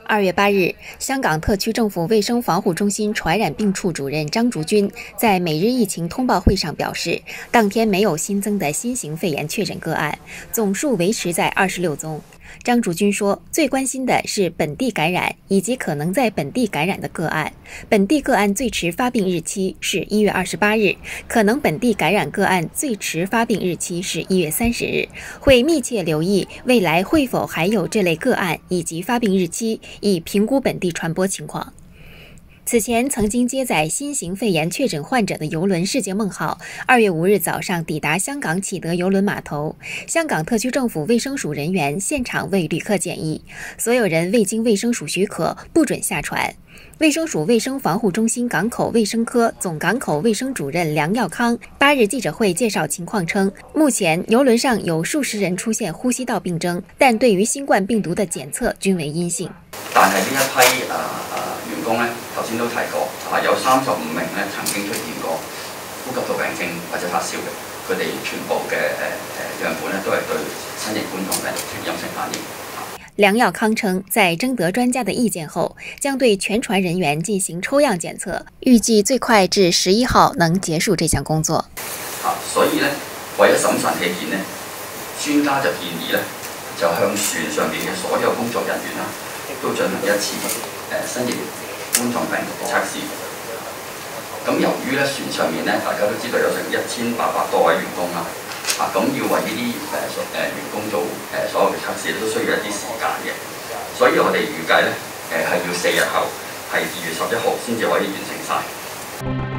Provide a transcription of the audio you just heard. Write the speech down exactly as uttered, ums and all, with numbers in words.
二月八日，香港特区政府卫生防护中心传染病处主任张竹君在每日疫情通报会上表示，当天没有新增的新型肺炎确诊个案，总数维持在二十六宗。张竹君说，最关心的是本地感染以及可能在本地感染的个案。本地个案最迟发病日期是一月二十八日，可能本地感染个案最迟发病日期是一月三十日，会密切留意未来会否还有这类个案以及发病日期，以评估本地传播情况。此前曾经接载新型肺炎确诊患者的邮轮世界梦号，二月五日早上抵达香港启德邮轮码头。香港特区政府卫生署人员现场为旅客检疫，所有人未经卫生署许可不准下船。卫生署卫生防护中心港口卫生科总港口卫生主任梁耀康八日记者会介绍情况称，目前邮轮上有数十人出现呼吸道病征，但对于新冠病毒的检测均為陰性。 但係呢一批啊啊員工咧，頭先都提過，啊有三十五名咧曾經出現過呼吸道病徵或者發燒嘅，佢哋全部嘅誒誒樣本咧都係對新型冠狀病毒呈陰性反應。 梁耀康称，在徵得專家的意見後，將對全船人員進行抽樣檢測，預計最快至十一號能結束這項工作。 啊，所以咧，為咗審慎起見咧，專家就建議咧，就向船上邊嘅所有工作人員啦，都進行一次誒新型冠狀病毒嘅測試。咁由於咧船上面咧，大家都知道有成一千八百多位員工啦。啊，咁要為呢啲誒誒員工做誒所有嘅測試都需要一啲時間嘅，所以我哋預計咧誒係要四日後，係二月十一號先至可以完成晒。